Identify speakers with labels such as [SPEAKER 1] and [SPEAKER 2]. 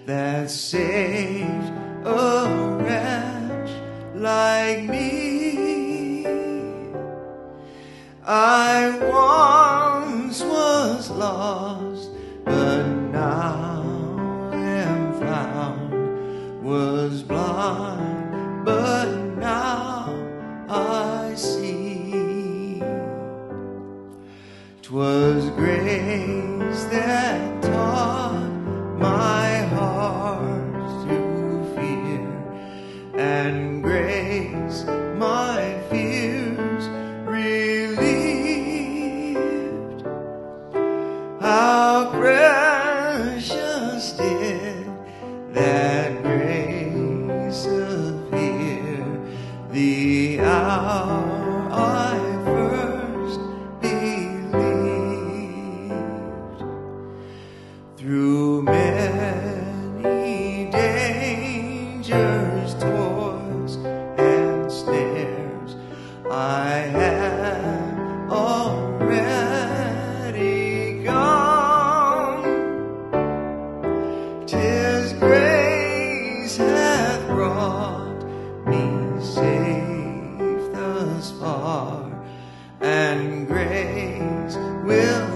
[SPEAKER 1] that saved a wretch like me. I once was lost, but now am found, was blind, but now I see. 'Twas grace that taught my heart to fear, and grace my fears relieved. How precious did that grace appear the hour I first believed. Through many dangers, toils, and snares, I have already gone. 'Tis grace hath brought me safe thus far, and grace will